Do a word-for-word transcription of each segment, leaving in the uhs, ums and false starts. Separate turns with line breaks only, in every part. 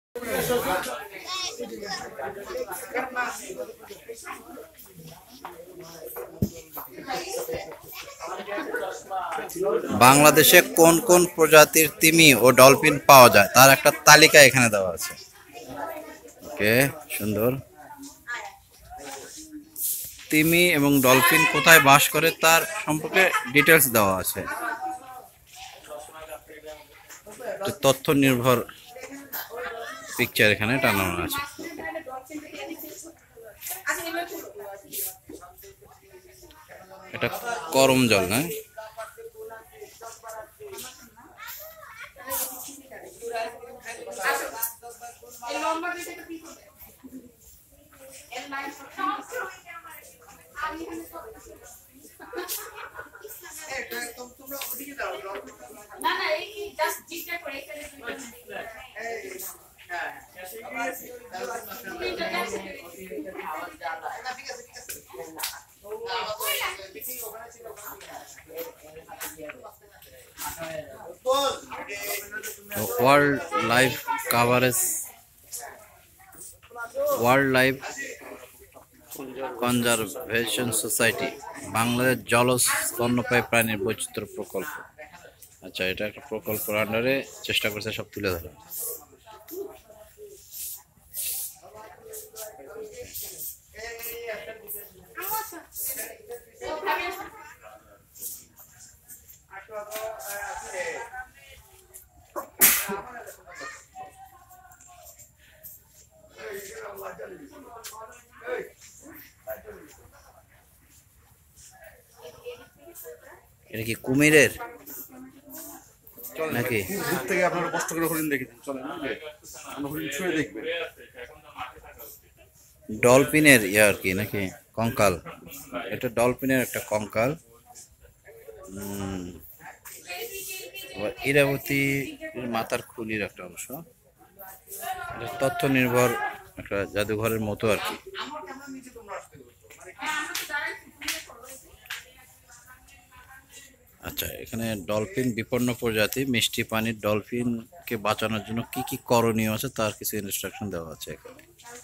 বাংলাদেশে কোন কোন প্রজাতির তিমি ও ডলফিন পাওয়া যায় তার একটা তালিকা এখানে দেওয়া আছে। ওকে, সুন্দর। তিমি এবং ডলফিন কোথায় বাস করে তার সম্পর্কে ডিটেলস দেওয়া আছে। তথ্য নির্ভর পিকচার এখানে টানানো আছে। এটা করম জল না? Wildlife coverage wildlife conservation society Bangladesh জলজ স্তন্যপায়ী প্রাণীর বৈচিত্র্য প্রকল্প। আচ্ছা, এটা একটা প্রকল্পের আন্ডারে চেষ্টা করছে সব তুলে ধরা। এটা কি কুমিরের নাকি?
দূর থেকে আপনারা কষ্ট করে হরিণ দেখেছেন, চলেন হরিণ ছুঁয়ে দেখবেন।
ডলফিনের ইয়ে আর কি নাকি কঙ্কাল? এটা ডলফিনের একটা কঙ্কাল। হম ইরাবতী মাথার খুলির একটা অংশ। তথ্য নির্ভর একটা জাদুঘরের মতো আর কি। আচ্ছা, এখানে ডলফিন বিপন্ন প্রজাতি মিষ্টি পানির ডলফিনকে বাঁচানোর জন্য কি কি করণীয় আছে তার কিছু ইনস্ট্রাকশন দেওয়া আছে এখানে।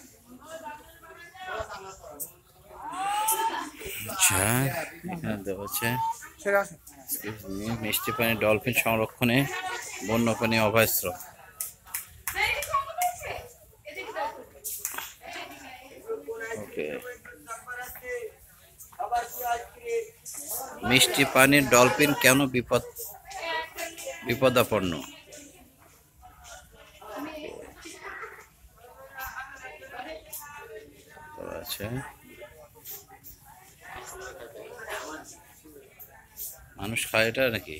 আচ্ছা, এখানে দেওয়া আছে মিষ্টি পানির ডলফিন সংরক্ষণে বন্যপ্রাণী অভয়াশ্রম। ওকে, মিষ্টি পানির ডলফিন কেন বিপদ বিপদাপন্ন? আচ্ছা, মানুষ খায় এটা নাকি?